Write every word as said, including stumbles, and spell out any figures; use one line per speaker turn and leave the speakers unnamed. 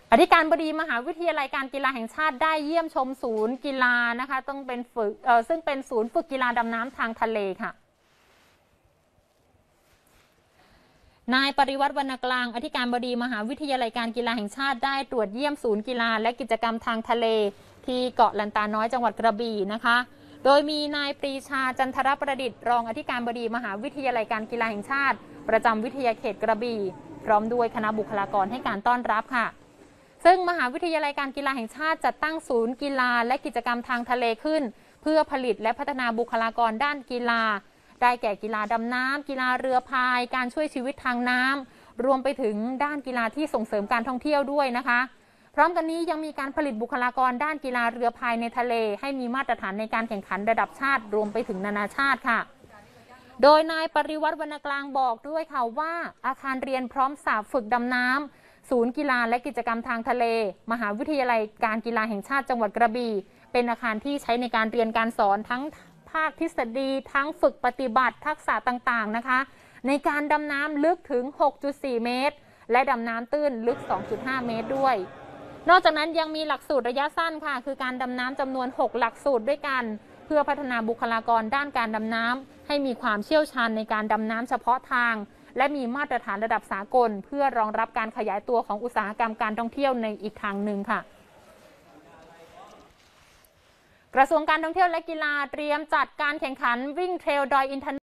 อธิการบดีมหาวิทยาลัยการกีฬาแห่งชาติได้เยี่ยมชมศูนย์กีฬานะคะต้องเป็นฝึกเอ่อซึ่งเป็นศูนย์ฝึกกีฬาดำน้ำทางทะเลค่ะนายปริวัติวรรณกลางอธิการบดีมหาวิทยาลัยการกีฬาแห่งชาติได้ตรวจเยี่ยมศูนย์กีฬาและกิจกรรมทางทะเลที่เกาะลันตาน้อยจังหวัดกระบี่นะคะโดยมีนายปรีชาจันทรประดิษฐ์รองอธิการบดีมหาวิทยาลัยการกีฬาแห่งชาติประจำวิทยาเขตกระบี่พร้อมด้วยคณะบุคลากรให้การต้อนรับค่ะซึ่งมหาวิทยาลัยการกีฬาแห่งชาติจัดตั้งศูนย์กีฬาและกิจกรรมทางทะเลขึ้นเพื่อผลิตและพัฒนาบุคลากรด้านกีฬาได้แก่กีฬาดำน้ำกีฬาเรือพายการช่วยชีวิตทางน้ำรวมไปถึงด้านกีฬาที่ส่งเสริมการท่องเที่ยวด้วยนะคะพร้อมกันนี้ยังมีการผลิตบุคลากรด้านกีฬาเรือพายในทะเลให้มีมาตรฐานในการแข่งขันระดับชาติรวมไปถึงนานาชาติค่ะโดยนายปริวัติวรรณกลางบอกด้วยค่ะว่าอาคารเรียนพร้อมสระฝึกดำน้ำศูนย์กีฬาและกิจกรรมทางทะเลมหาวิทยาลัยการกีฬาแห่งชาติจังหวัดกระบี่เป็นอาคารที่ใช้ในการเรียนการสอนทั้งภาคทฤษฎีทั้งฝึกปฏิบัติทักษะต่างๆนะคะในการดำน้ำลึกถึง หกจุดสี่ เมตรและดำน้ำตื้นลึก สองจุดห้า เมตรด้วยนอกจากนั้นยังมีหลักสูตรระยะสั้นค่ะคือการดำน้ำจำนวนหกหลักสูตรด้วยกันเพื่อพัฒนาบุคลากรด้านการดำน้ำให้มีความเชี่ยวชาญในการดำน้ำเฉพาะทางและมีมาตรฐานระดับสากลเพื่อรองรับการขยายตัวของอุตสาหกรรมการท่องเที่ยวในอีกทางหนึ่งค่ะกระทรวงการท่องเที่ยวและกีฬาเตรียมจัดการแข่งขันวิ่งเทรลดอยอินทนนท์